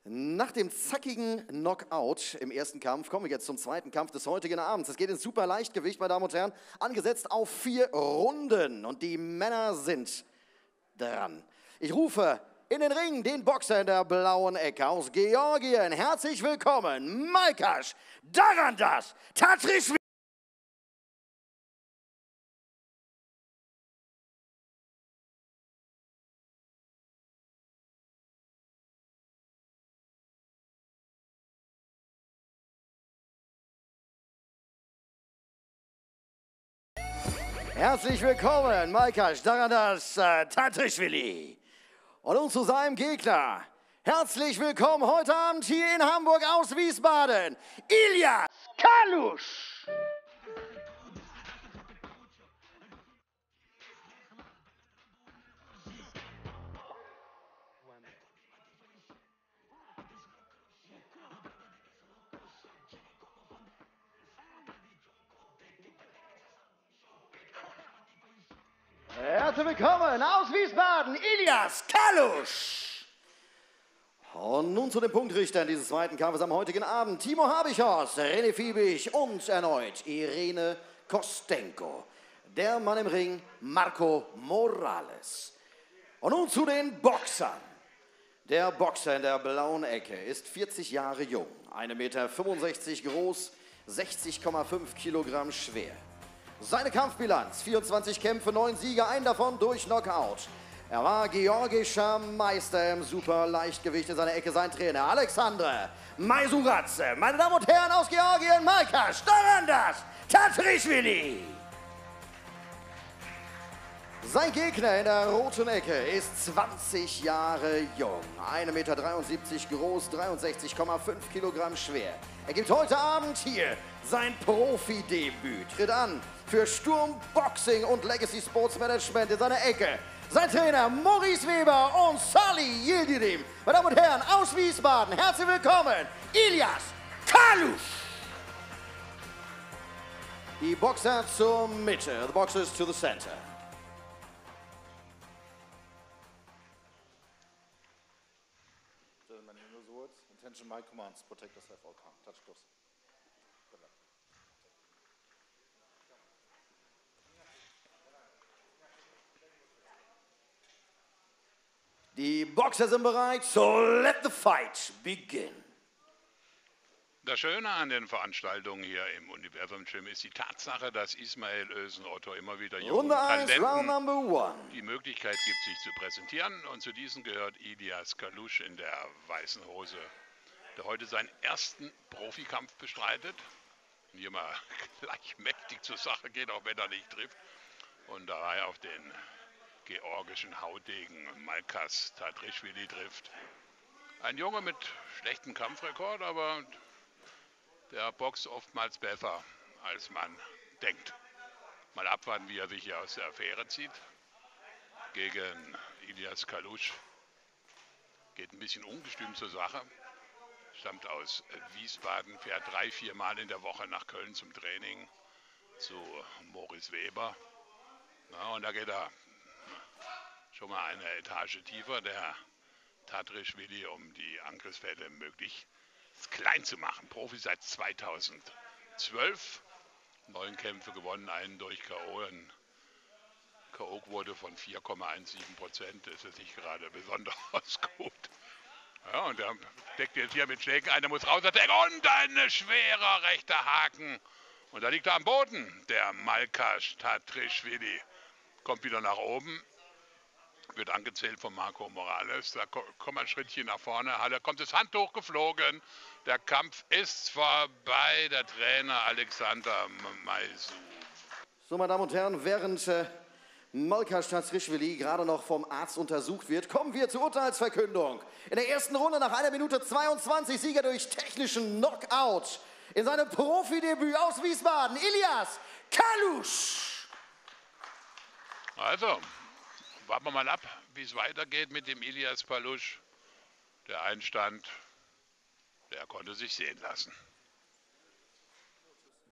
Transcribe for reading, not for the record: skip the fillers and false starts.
Nach dem zackigen Knockout im ersten Kampf kommen wir jetzt zum zweiten Kampf des heutigen Abends. Es geht ins Superleichtgewicht, meine Damen und Herren, angesetzt auf 4 Runden und die Männer sind dran. Ich rufe in den Ring den Boxer in der blauen Ecke aus Georgien. Herzlich willkommen, Malkash Darandas Tatrischvili. Herzlich willkommen, Malkash Darandas Tatrischvili. Und nun zu seinem Gegner. Herzlich willkommen heute Abend hier in Hamburg aus Wiesbaden, Ilyas Kalush. Herzlich willkommen aus Wiesbaden, Ilyas Kalush. Und nun zu den Punktrichtern dieses zweiten Kampfes am heutigen Abend. Timo Habichos, René Fiebig und erneut Irene Kostenko. Der Mann im Ring, Marco Morales. Und nun zu den Boxern. Der Boxer in der blauen Ecke ist 40 Jahre jung, 1,65 Meter groß, 60,5 Kilogramm schwer. Seine Kampfbilanz, 24 Kämpfe, 9 Siege, einen davon durch Knockout. Er war georgischer Meister im Superleichtgewicht. In seiner Ecke sein Trainer Alexandre Maisuradze. Meine Damen und Herren aus Georgien, Malkash Darandas Tatrischvili. Sein Gegner in der roten Ecke ist 20 Jahre jung, 1,73 Meter groß, 63,5 Kilogramm schwer. Er gibt heute Abend hier sein Profidebüt, tritt an für Sturm Boxing und Legacy Sports Management in seiner Ecke. Sein Trainer Maurice Weber und Salih Yildirim. Meine Damen und Herren aus Wiesbaden, herzlich willkommen, Ilyas Kalush. Die Boxer zur Mitte, the boxers to the center. Gentlemen, in those words, attention, my commands, protect yourself, all calm. Touch close. Good luck. Die Boxer sind bereit, so let the fight begin. Das Schöne an den Veranstaltungen hier im Universum Gym ist die Tatsache, dass Ismail Özün-Otto immer wieder jungen Runde 1, Round Talenten number 1. die Möglichkeit gibt, sich zu präsentieren. Und zu diesen gehört Ilyas Kalush in der weißen Hose, der heute seinen ersten Profikampf bestreitet. Und hier mal gleich mächtig zur Sache geht, auch wenn er nicht trifft. Und da er auf den georgischen Haudegen Malkash Tatrischvili trifft. Ein Junge mit schlechtem Kampfrekord, aber der boxt oftmals besser, als man denkt. Mal abwarten, wie er sich hier aus der Affäre zieht. Gegen Ilyas Kalush. Geht ein bisschen ungestüm zur Sache. Stammt aus Wiesbaden, fährt 3-4 Mal in der Woche nach Köln zum Training zu Maurice Weber. Ja, und da geht er schon mal eine Etage tiefer, der Tatrischvili, um die Angriffsfelder möglichst klein zu machen. Profi seit 2012, 9 Kämpfe gewonnen, einen durch K.O. Eine K.O.-Quote von 4,17%, das ist nicht gerade besonders gut. Ja, und er deckt jetzt hier mit Schlägen, einer muss raus, und ein schwerer rechter Haken. Und da liegt er am Boden, der Malkash Tatrischvili. Kommt wieder nach oben. Wird angezählt von Marco Morales. Da kommt ein Schrittchen nach vorne. Da kommt das Handtuch geflogen. Der Kampf ist vorbei. Der Trainer Alexander Maisu. So, meine Damen und Herren, während Malkash Tatrischvili gerade noch vom Arzt untersucht wird, kommen wir zur Urteilsverkündung. In der ersten Runde nach 1 Minute 22 Sieger durch technischen Knockout. In seinem Profidebüt aus Wiesbaden, Ilyas Kalush. Also, warten wir mal ab, wie es weitergeht mit dem Ilyas Kalush. Der Einstand, der konnte sich sehen lassen.